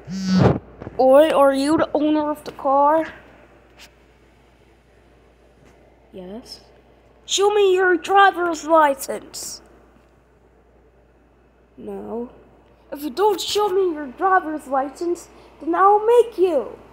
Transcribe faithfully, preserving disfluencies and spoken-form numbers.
Oi, are you the owner of the car? Yes. Show me your driver's license. No. If you don't show me your driver's license, then I'll make you.